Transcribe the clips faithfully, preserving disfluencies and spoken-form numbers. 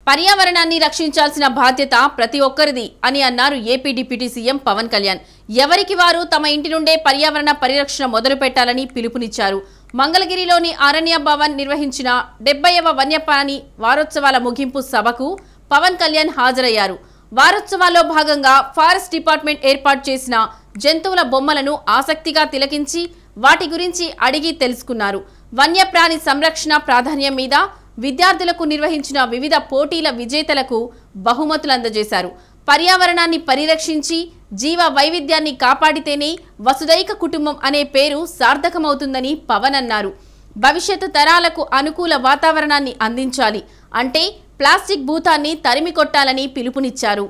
పర్యావరణాన్ని రక్షించాల్సిన బాధ్యత ప్రతి ఒక్కరిది అని అన్నారు AP deputy CM Pawan Kalyan. ఎవరికి వారు తమ ఇంటి నుండే పర్యావరణ పరిరక్షణ మొదలు పెట్టాలని పిలుపునిచ్చారు. మంగళగిరిలోని అరణ్య భవన్ నిర్వహించిన డెబ్బైవ వన్యప్రాణి వారోత్సవాల ముగింపు సభకు పవన్ కళ్యాణ్ హాజరయ్యారు. వారోత్సవాల్లో భాగంగా ఫారెస్ట్ డిపార్ట్మెంట్ ఏర్పాటు చేసిన జంతువుల బొమ్మలను ఆసక్తిగా తిలకించి వాటి గురించి అడిగి తెలుసుకున్నారు. వన్యప్రాణి సంరక్షణ ప్రాధాన్యం మీద విద్యార్థులకు నిర్వహించిన వివిధ పోటీల విజేతలకు బహుమతులు అందజేశారు. పర్యావరణాన్ని పరిరక్షించి జీవ వైవిధ్యాన్ని కాపాడితేనే వసుదైక కుటుంబం అనే పేరు సార్థకమవుతుందని పవన్ అన్నారు. భవిష్యత్తు తరాలకు అనుకూల వాతావరణాన్ని అందించాలి అంటే ప్లాస్టిక్ భూతాన్ని తరిమి కొట్టాలని పిలుపునిచ్చారు.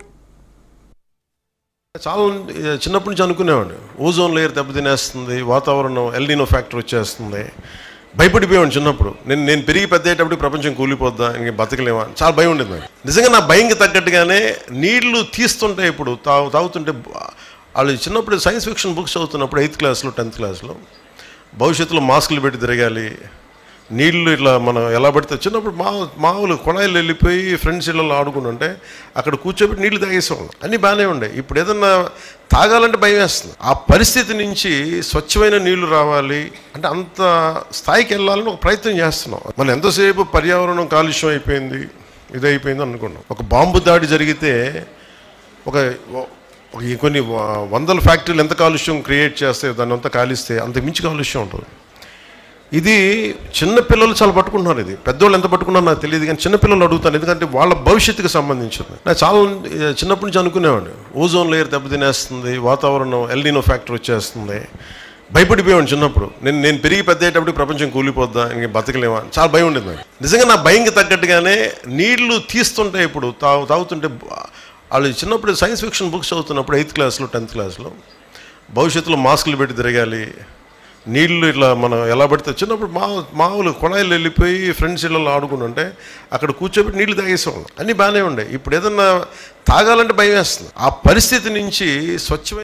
చాలా చిన్నప్పటి నుంచి అనుకునేవాడిని, ఓజోన్ లేయర్ దెబ్బతినేస్తుంది, వాతావరణం ఎల్నినో ఫ్యాక్టర్ వచ్చేస్తుంది, భయపడిపోయాను చిన్నప్పుడు. నేను నేను పెరిగి పెద్దయ్యేటప్పుడు ప్రపంచం కూలిపోద్దా, ఇంక బతకలేమా, చాలా భయం ఉండేది నాకు. నిజంగా నా భయంకి తగ్గట్టుగానే నీళ్లు తీస్తుంటే ఇప్పుడు తాగు తాగుతుంటే వాళ్ళు చిన్నప్పుడు సైన్స్ ఫిక్షన్ బుక్స్ చదువుతున్నప్పుడు ఎయిత్ క్లాస్లో టెన్త్ క్లాస్లో భవిష్యత్తులో మాస్కులు పెట్టి తిరగాలి, నీళ్ళు ఇట్లా మనం ఎలా పడితే చిన్నప్పుడు మా మామూలు కొళాయిలు వెళ్ళిపోయి ఫ్రెండ్స్ ఇళ్ళలో ఆడుకుంటుంటే అక్కడ కూర్చోబెట్టి నీళ్లు తాగేసేవాళ్ళం, అన్నీ బాగానే ఉండే. ఇప్పుడు ఏదన్నా తాగాలంటే భయం వేస్తుంది. ఆ పరిస్థితి నుంచి స్వచ్ఛమైన నీళ్లు రావాలి అంటే అంత స్థాయికి వెళ్ళాలని ఒక ప్రయత్నం చేస్తున్నాం. మనం ఎంతసేపు పర్యావరణం కాలుష్యం అయిపోయింది, ఇదైపోయింది అనుకున్నాం. ఒక బాంబు దాడి జరిగితే ఒక కొన్ని వందల ఫ్యాక్టరీలు ఎంత కాలుష్యం క్రియేట్ చేస్తే దాన్ని అంతా కాలిస్తే అంత మించి కాలుష్యం ఉంటుంది. ఇది చిన్నపిల్లలు చాలా పట్టుకుంటున్నారు. ఇది పెద్దోళ్ళు ఎంత పట్టుకున్నారో నాకు తెలియదు, కానీ చిన్నపిల్లలు అడుగుతాను, ఎందుకంటే వాళ్ళ భవిష్యత్తుకు సంబంధించింది. నాకు చాలా చిన్నప్పటి నుంచి అనుకునేవాడిని, ఓజోన్ లేయర్ దెబ్బతినేస్తుంది, వాతావరణం ఎల్నినో ఫ్యాక్టర్ వచ్చేస్తుంది, భయపడిపోయాను చిన్నప్పుడు. నేను నేను పెరిగి పెద్దయ్యేటప్పుడు ప్రపంచం కూలిపోద్దా, ఇంక బతకలేమా, చాలా భయం ఉండేది నాకు. నిజంగా నా భయంకి తగ్గట్టుగానే నీళ్లు తీస్తుంటే ఇప్పుడు తాగు తాగుతుంటే వాళ్ళు చిన్నప్పుడు సైన్స్ ఫిక్షన్ బుక్స్ చదువుతున్నప్పుడు ఎయిత్ క్లాస్లో టెన్త్ క్లాస్లో భవిష్యత్తులో మాస్కులు పెట్టి తిరగాలి, నీళ్ళు ఇట్లా మనం ఎలా పడితే చిన్నప్పుడు మా మామూలు కొళాయిలు వెళ్ళిపోయి ఫ్రెండ్స్ ఇళ్ళలో ఆడుకుంటుంటే అక్కడ కూర్చోబెట్టి నీళ్లు తాగేసేవాళ్ళం, అన్నీ బాగానే ఉండే. ఇప్పుడు ఏదన్నా తాగాలంటే భయం వేస్తుంది. ఆ పరిస్థితి నుంచి స్వచ్ఛమైన